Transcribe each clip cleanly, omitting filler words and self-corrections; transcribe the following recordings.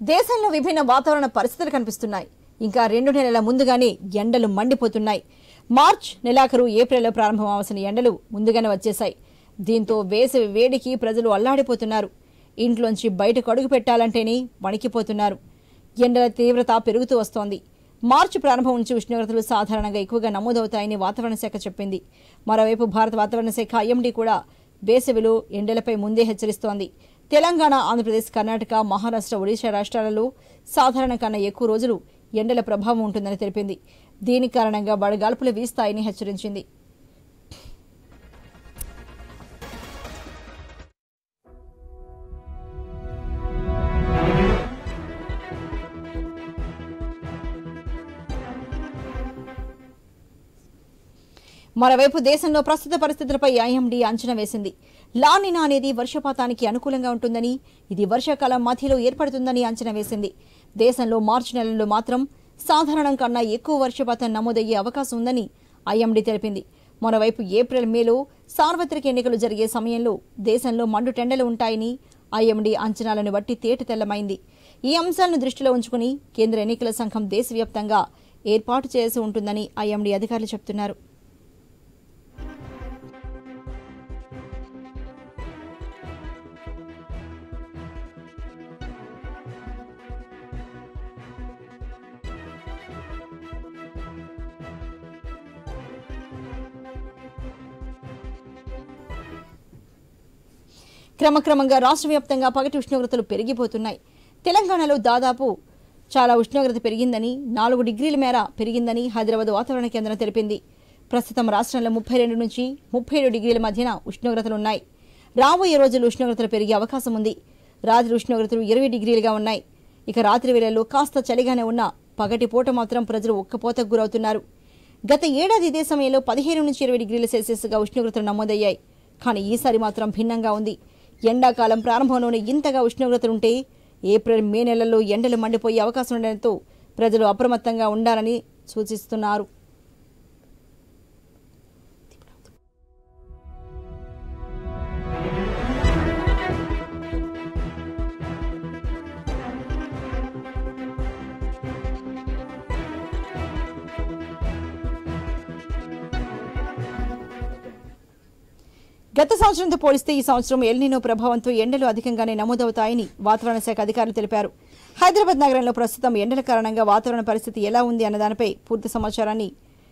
దేశంలో విభిన్న వాతావరణ పరిస్థితులు కనిపిస్తున్నాయి. ఇంకా 2 నెలల ముందుగానే ఎండలు మండిపోతున్నాయి. మార్చ్ నెలాఖరు ఏప్రిల్లో ప్రారంభమవలసిన ఎండలు ముందుగానే వచ్చేశాయి. దీంతో వేసవి వేడికి ప్రజలు అల్లాడిపోతున్నారు. ఇంట్లోంచి బయటకు అడుగు పెట్టాలంటేనే వణికిపోతున్నారు. ఎండల తీవ్రత పెరుగుతూ వస్తోంది. మార్చి ప్రారంభం నుంచి ఉష్ణోగ్రతలు సాధారణంగా ఎక్కువగా నమోదవుతాయని వాతావరణ శాఖ చెప్పింది. మరోవైపు భారత వాతావరణ శాఖ ఐఎండీ కూడా వేసవిలో ఎండలపై ముందే హెచ్చరిస్తోంది. తెలంగాణ, ఆంధ్రప్రదేశ్, కర్ణాటక, మహారాష్ట్ర, ఒడిశా రాష్ట్రాలలో సాధారణ కన్నా ఎక్కువ రోజులు ఎండల ప్రభావం ఉంటుందని తెలిపింది. దీని కారణంగా వడగాల్పులు వీస్తాయని హెచ్చరించింది. మరోవైపు దేశంలో ప్రస్తుత పరిస్థితులపై ఐఎండీ అంచనా వేసింది. లానినా అనేది వర్షపాతానికి అనుకూలంగా ఉంటుందని, ఇది వర్షాకాలం మధ్యలో ఏర్పడుతుందని అంచనా వేసింది. దేశంలో మార్చి నెలలో మాత్రం సాధారణం కన్నా ఎక్కువ వర్షపాతం నమోదయ్యే అవకాశం ఉందని ఐఎండీ తెలిపింది. మరోవైపు ఏప్రిల్, మేలో సార్వత్రిక ఎన్నికలు జరిగే సమయంలో దేశంలో మండుటెండలు ఉంటాయని ఐఎండీ అంచనాలను బట్టి తేటతెల్లమైంది. ఈ అంశాలను దృష్టిలో ఉంచుకుని కేంద్ర ఎన్నికల సంఘం దేశవ్యాప్తంగా ఏర్పాటు చేయాల్సి ఉంటుందని ఐఎండీ అధికారులు చెబుతున్నారు. క్రమక్రమంగా రాష్ట్ర వ్యాప్తంగా పగటి ఉష్ణోగ్రతలు పెరిగిపోతున్నాయి. తెలంగాణలో దాదాపు చాలా ఉష్ణోగ్రత పెరిగిందని, 4 డిగ్రీల మేర పెరిగిందని హైదరాబాద్ వాతావరణ కేంద్రం తెలిపింది. ప్రస్తుతం రాష్ట్రంలో 32 నుంచి 37 డిగ్రీల మధ్యన ఉష్ణోగ్రతలున్నాయి. రాబోయే రోజుల్లో ఉష్ణోగ్రతలు పెరిగే అవకాశం ఉంది. రాత్రి ఉష్ణోగ్రతలు 20 డిగ్రీలుగా ఉన్నాయి. ఇక రాత్రి వేళల్లో కాస్త చలిగానే ఉన్న పగటి పూట మాత్రం ప్రజలు ఉక్కపోతకు గురవుతున్నారు. గత ఏడాది ఇదే సమయంలో 15 నుంచి 20 డిగ్రీల సెల్సియస్గా ఉష్ణోగ్రతలు నమోదయ్యాయి. కానీ ఈసారి మాత్రం భిన్నంగా ఉంది. ఎండాకాలం ప్రారంభంలోనే ఇంతగా ఉష్ణోగ్రతలుంటే ఏప్రిల్, మే నెలల్లో ఎండలు మండిపోయే అవకాశం ఉండడంతో ప్రజలు అప్రమత్తంగా ఉండాలని సూచిస్తున్నారు. గత సంవత్సరంతో పోలిస్తే ఈ సంవత్సరం ఎల్నినో ప్రభావంతో ఎండలు అధికంగానే నమోదవుతాయని వాతావరణ శాఖ అధికారులు తెలిపారు. హైదరాబాద్ నగరంలో ప్రస్తుతం ఎండల కారణంగా వాతావరణ పరిస్థితి ఎలా ఉంది అన్న దానిపై పూర్తి సమాచారాన్ని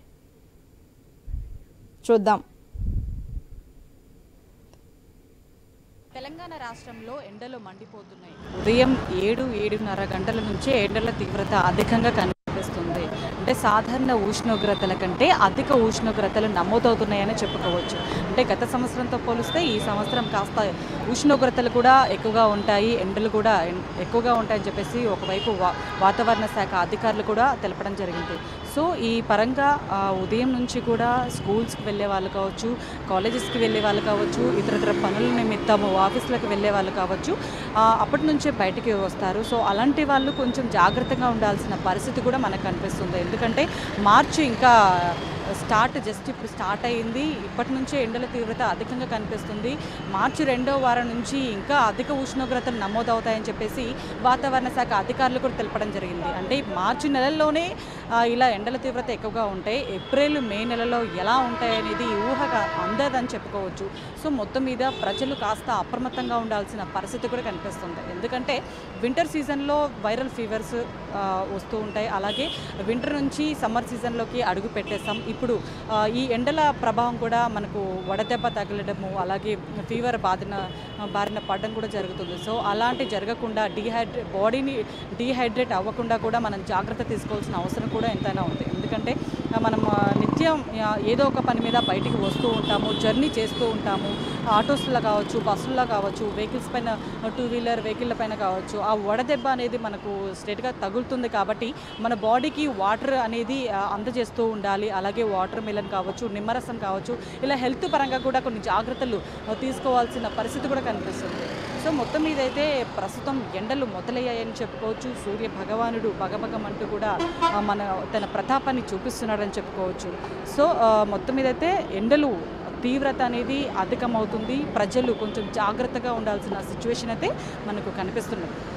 చూద్దాం. తెలంగాణ రాష్ట్రంలో ఎండలు మండిపోతున్నాయి. ఉదయం 7-7:30 గంటల నుంచే ఎండల తీవ్రత అధికంగా కనిపిస్తుంది. అంటే సాధారణ ఉష్ణోగ్రతల కంటే అధిక ఉష్ణోగ్రతలు నమోదవుతున్నాయని చెప్పుకోవచ్చు. అంటే గత సంవత్సరంతో పోలిస్తే ఈ సంవత్సరం కాస్త ఉష్ణోగ్రతలు కూడా ఎక్కువగా ఉంటాయి, ఎండలు కూడా ఎక్కువగా ఉంటాయని చెప్పేసి ఒకవైపు వాతావరణ శాఖ అధికారులు కూడా తెలపడం జరిగింది. సో ఈ పరంగా ఉదయం నుంచి కూడా స్కూల్స్కి వెళ్ళే వాళ్ళు కావచ్చు, కాలేజెస్కి వెళ్ళే వాళ్ళు కావచ్చు, ఇతర పనుల నిమిత్తము ఆఫీసులకు వెళ్ళే వాళ్ళు కావచ్చు, అప్పటి నుంచే బయటికి వస్తారు. సో అలాంటి వాళ్ళు కొంచెం జాగ్రత్తగా ఉండాల్సిన పరిస్థితి కూడా మనకు కనిపిస్తుంది. ఎందుకంటే మార్చి ఇంకా జస్ట్ ఇప్పుడు స్టార్ట్ అయ్యింది. ఇప్పటి నుంచే ఎండల తీవ్రత అధికంగా కనిపిస్తుంది. మార్చి 2వ వారం నుంచి ఇంకా అధిక ఉష్ణోగ్రతలు నమోదవుతాయని చెప్పేసి వాతావరణ శాఖ అధికారులు కూడా తెలపడం జరిగింది. అంటే మార్చి నెలల్లోనే ఇలా ఎండల తీవ్రత ఎక్కువగా ఉంటాయి. ఏప్రిల్, మే నెలలో ఎలా ఉంటాయనేది ఊహగా అందదని చెప్పుకోవచ్చు. సో మొత్తం మీద ప్రజలు కాస్త అప్రమత్తంగా ఉండాల్సిన పరిస్థితి కూడా కనిపిస్తుంది. ఎందుకంటే వింటర్ సీజన్లో వైరల్ ఫీవర్స్ వస్తూ ఉంటాయి. అలాగే వింటర్ నుంచి సమ్మర్ సీజన్లోకి అడుగు పెట్టేస్తాం. ఇప్పుడు ఈ ఎండల ప్రభావం కూడా మనకు వడదెబ్బ తగలడము, అలాగే ఫీవర్ బారిన పడడం కూడా జరుగుతుంది. సో అలాంటి జరగకుండా బాడీని డీహైడ్రేట్ అవ్వకుండా కూడా మనం జాగ్రత్త తీసుకోవాల్సిన అవసరం కూడా ఎంతైనా ఉంది. ఎందుకంటే మనం నిత్యం ఏదో ఒక పని మీద బయటికి వస్తూ ఉంటాము, జర్నీ చేస్తూ ఉంటాము. ఆటోస్లో కావచ్చు, బస్సుల్లో కావచ్చు, వెహికల్స్ పైన, 2 వీలర్ వెహికల్ల పైన కావచ్చు. ఆ వడదెబ్బ అనేది మనకు స్ట్రైట్గా తగులుతుంది. కాబట్టి మన బాడీకి వాటర్ అనేది అందజేస్తూ ఉండాలి. అలాగే వాటర్ మిలన్ కావచ్చు, నిమ్మరసం కావచ్చు, ఇలా హెల్త్ పరంగా కూడా కొన్ని జాగ్రత్తలు తీసుకోవాల్సిన పరిస్థితి కూడా కనిపిస్తుంది. సో మొత్తం మీదైతే ప్రస్తుతం ఎండలు మొదలయ్యాయని చెప్పుకోవచ్చు. సూర్య భగవానుడు భగభగమంటూ కూడా తన ప్రతాపాన్ని చూపిస్తున్నాడని చెప్పుకోవచ్చు. సో మొత్తం మీదైతే ఎండలు తీవ్రత అనేది అధికమవుతుంది. ప్రజలు కొంచెం జాగ్రత్తగా ఉండాల్సిన సిచ్యువేషన్ అయితే మనకు కనిపిస్తుంది.